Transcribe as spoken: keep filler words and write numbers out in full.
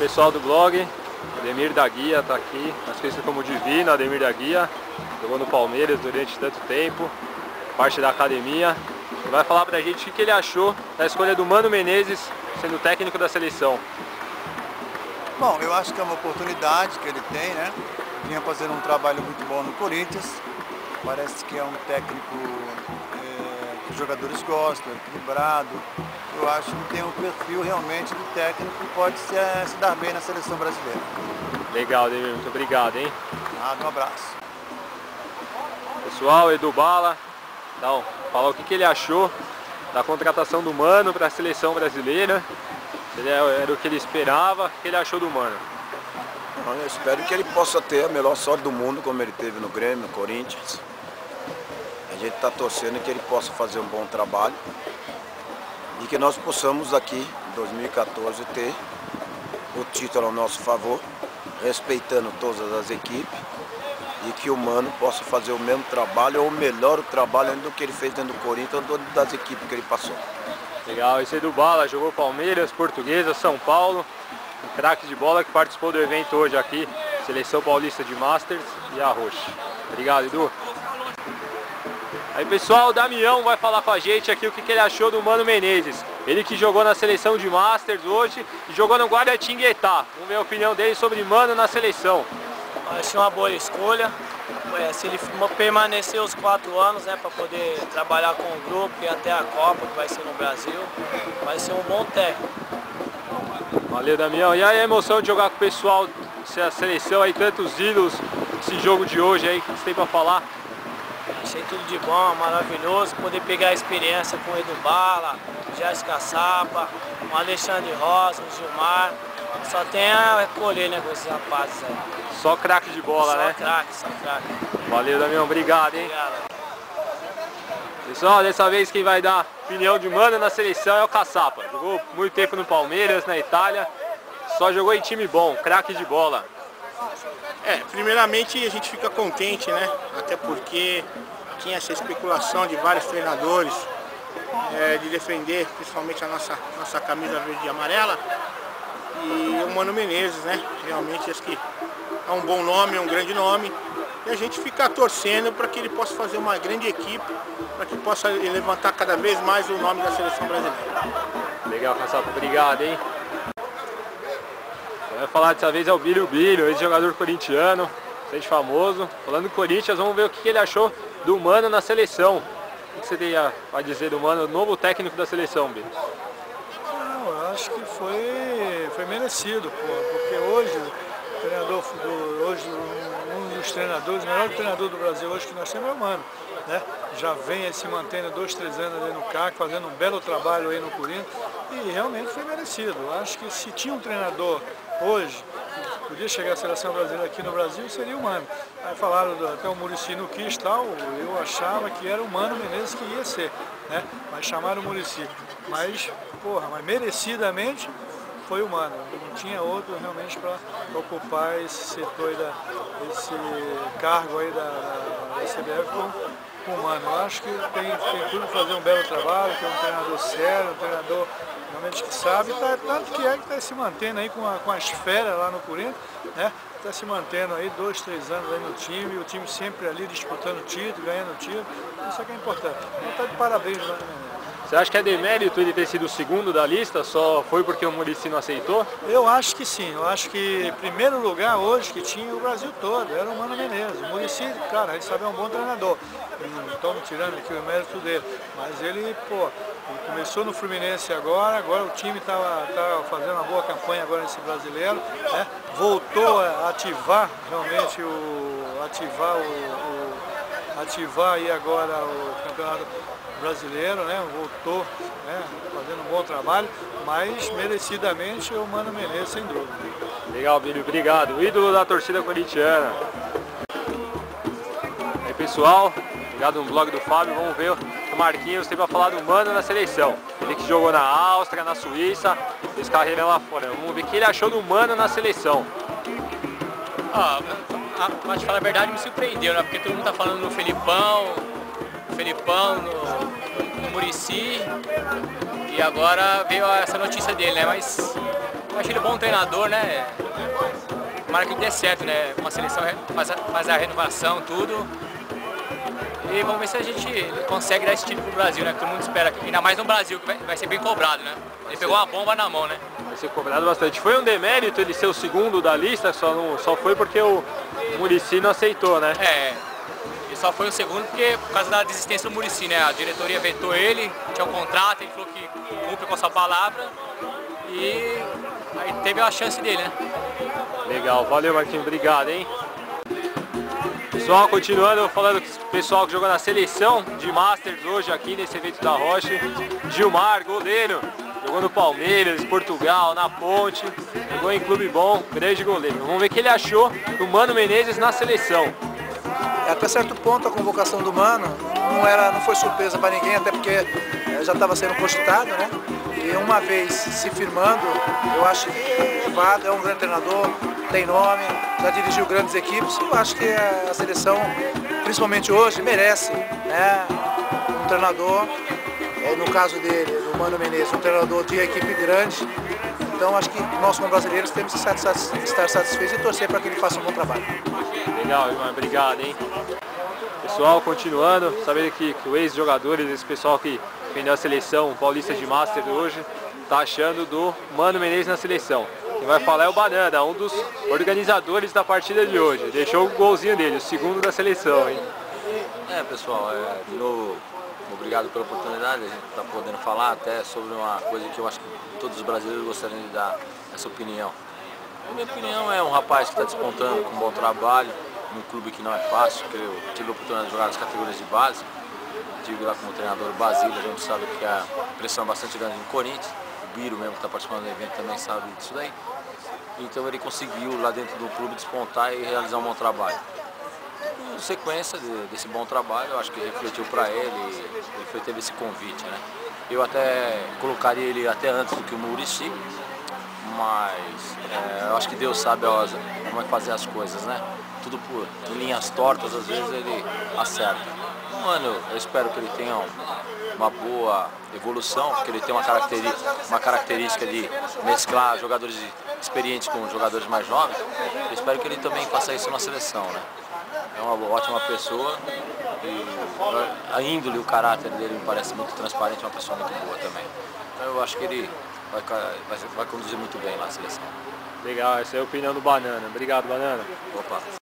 Pessoal do blog, Ademir da Guia está aqui, mais conhecido como Divino, Ademir da Guia, jogou no Palmeiras durante tanto tempo, parte da academia, e vai falar pra gente o que ele achou da escolha do Mano Menezes sendo técnico da seleção. Bom, eu acho que é uma oportunidade que ele tem, né? Vinha fazendo um trabalho muito bom no Corinthians, parece que é um técnico é, que os jogadores gostam, equilibrado. Eu acho que tem um perfil realmente do técnico que pode se, se dar bem na seleção brasileira. Legal, Ademir, muito obrigado, hein? Nada, um abraço. Pessoal, Edu Bala, então, falar o que, que ele achou da contratação do Mano para a seleção brasileira. Ele era o que ele esperava, o que ele achou do Mano? Eu espero que ele possa ter a melhor sorte do mundo, como ele teve no Grêmio, no Corinthians. A gente está torcendo que ele possa fazer um bom trabalho e que nós possamos aqui, em dois mil e quatorze, ter o título ao nosso favor, respeitando todas as equipes, e que o Mano possa fazer o mesmo trabalho ou melhor o trabalho do que ele fez dentro do Corinthians ou das equipes que ele passou. Legal, esse é do Bala, jogou Palmeiras, Portuguesa, São Paulo, um craque de bola que participou do evento hoje aqui, Seleção Paulista de Masters e Arrocha. Obrigado, Edu. Aí pessoal, o Damião vai falar com a gente aqui o que, que ele achou do Mano Menezes. Ele que jogou na seleção de Masters hoje e jogou no Guaratinguetá. Vamos ver a opinião dele sobre Mano na seleção. Achei uma boa escolha. É, se ele permanecer os quatro anos, né, para poder trabalhar com o grupo e até a Copa, que vai ser no Brasil, vai ser um bom técnico. Valeu, Damião. E aí a emoção de jogar com o pessoal, a seleção aí, tantos ídolos, esse jogo de hoje aí, o que você tem para falar? Achei tudo de bom, maravilhoso, poder pegar a experiência com o Edu Bala, Jéssica Sapa, o Alexandre Rosa, o Gilmar. Só tem a colher, né, com esses rapazes aí. Só craque de bola, só né? Só craque, só craque. Valeu, Damião. Obrigado, hein? Obrigado. Pessoal, dessa vez quem vai dar opinião de Mano na seleção é o Caçapa. Jogou muito tempo no Palmeiras, na Itália. Só jogou em time bom, craque de bola. É, primeiramente a gente fica contente, né? Até porque tinha essa especulação de vários treinadores é, de defender principalmente a nossa, nossa camisa verde e amarela. E o Mano Menezes, né? Realmente acho que é um bom nome, é um grande nome. E a gente fica torcendo para que ele possa fazer uma grande equipe, para que possa levantar cada vez mais o nome da seleção brasileira. Legal, Caçapa. Obrigado, hein? Vai falar dessa vez é o Bílio Bílio, ex-jogador corintiano, bastante famoso. Falando do Corinthians, vamos ver o que ele achou do Mano na seleção. O que você tem a dizer do Mano, novo técnico da seleção, Bílio? Não, eu acho que foi, foi merecido, pô, porque hoje o treinador, do, hoje um dos treinadores, o melhor treinador do Brasil hoje que nós temos é o Mano, né? Já vem aí se mantendo dois, três anos ali no C A C, fazendo um belo trabalho aí no Corinthians e realmente foi merecido. Eu acho que se tinha um treinador hoje que podia chegar à seleção brasileira aqui no Brasil, seria o Mano. Aí falaram do, até o Muricy no quis tal, eu achava que era o Mano Menezes que ia ser, né? Mas chamaram o Muricy. Mas, porra, mas merecidamente foi o Mano. Não tinha outro realmente para ocupar esse setor aí, da, esse cargo aí da, da C B F com, com o Mano. Eu acho que tem, tem tudo para fazer um belo trabalho, que é um treinador sério, um treinador realmente que sabe, tá, tanto que é que está se mantendo aí com, a, com as feras lá no Corinthians, né? Está se mantendo aí dois, três anos aí no time, o time sempre ali disputando título, ganhando título, isso é que é importante. Então está de parabéns, Mano Menezes. Você acha que é demérito ele ter sido o segundo da lista, só foi porque o Muricy não aceitou? Eu acho que sim, eu acho que em primeiro lugar hoje que tinha o Brasil todo, era o Mano Menezes. O Muricy, cara, ele sabe, é um bom treinador, não estamos tirando aqui o mérito dele, mas ele, pô, ele começou no Fluminense agora, agora o time estava tá fazendo uma boa campanha agora nesse brasileiro, né? Voltou a ativar realmente o, ativar o, o ativar aí agora o campeonato brasileiro, né? Voltou, né? Fazendo um bom trabalho, mas merecidamente o Mano Menezes, sem dúvida. Legal, Bílio, obrigado. O ídolo da torcida corintiana. Aí pessoal, ligado no blog do Fábio, vamos ver o que o Marquinhos tem para falar do Mano na seleção. Ele que jogou na Áustria, na Suíça, fez carreira lá fora. Vamos ver o que ele achou do Mano na seleção. Ah, pra te falar a verdade, me surpreendeu, né? Porque todo mundo tá falando no Felipão, Felipão, no, no Muricy, e agora veio essa notícia dele, né? Mas Eu acho ele um bom treinador, né? Tomara que dê certo, né? Uma seleção faz a, faz a renovação, tudo. E vamos ver se a gente consegue dar esse título pro Brasil, né? Que todo mundo espera. Ainda mais no Brasil, que vai, vai ser bem cobrado, né? Ele pegou uma bomba na mão, né? Vai ser cobrado bastante. Foi um demérito ele ser o segundo da lista, só, não, só foi porque o Muricy não aceitou, né? É, ele só foi o segundo porque por causa da desistência do Muricy, né? A diretoria vetou ele, tinha um contrato, ele falou que cumpre com a sua palavra e aí teve a chance dele, né? Legal, valeu Marquinhos, obrigado, hein? Pessoal, continuando falando com o pessoal que jogou na seleção de Masters hoje aqui nesse evento da Roche. Gilmar, goleiro, jogou no Palmeiras, Portugal, na Ponte, jogou em clube bom, grande goleiro. Vamos ver o que ele achou do Mano Menezes na seleção. Até certo ponto a convocação do Mano não, era, não foi surpresa para ninguém, até porque já estava sendo cogitado, né? E uma vez se firmando, eu acho que é válido, é um grande treinador, tem nome, já dirigiu grandes equipes. Eu acho que a seleção, principalmente hoje, merece, né, um treinador, no caso dele, do Mano Menezes, um treinador de equipe grande. Então acho que nós como brasileiros temos que estar satisfeitos e torcer para que ele faça um bom trabalho. Legal, irmão, obrigado, hein? Pessoal, continuando, sabendo que, que os ex-jogadores, esse pessoal que defendeu a seleção paulista de Master hoje, tá achando do Mano Menezes na seleção. Quem vai falar é o Banana, um dos organizadores da partida de hoje. Deixou o golzinho dele, o segundo da seleção, hein? É, pessoal, é, de novo, obrigado pela oportunidade. A gente tá podendo falar até sobre uma coisa que eu acho que todos os brasileiros gostariam de dar essa opinião. A minha opinião é um rapaz que está despontando com um bom trabalho, num clube que não é fácil, que eu tive a oportunidade de jogar nas categorias de base. Estive lá como treinador Basílio, a gente sabe que a pressão é bastante grande no Corinthians. O Biro mesmo que está participando do evento também sabe disso daí. Então ele conseguiu lá dentro do clube despontar e realizar um bom trabalho. Em sequência de, desse bom trabalho, eu acho que refletiu para ele, ele foi, teve esse convite, né? Eu até colocaria ele até antes do que o Muricy, mas é, eu acho que Deus sabe como é fazer as coisas, né? Tudo por em linhas tortas, às vezes ele acerta. Mano, eu espero que ele tenha uma boa evolução, porque ele tem uma característica, uma característica de mesclar jogadores experientes com jogadores mais jovens. Eu espero que ele também faça isso na seleção, né? É uma ótima pessoa e a índole, o caráter dele me parece muito transparente, é uma pessoa muito boa também. Então eu acho que ele vai, vai, vai conduzir muito bem lá na seleção. Legal, essa é a opinião do Banana. Obrigado, Banana. Opa.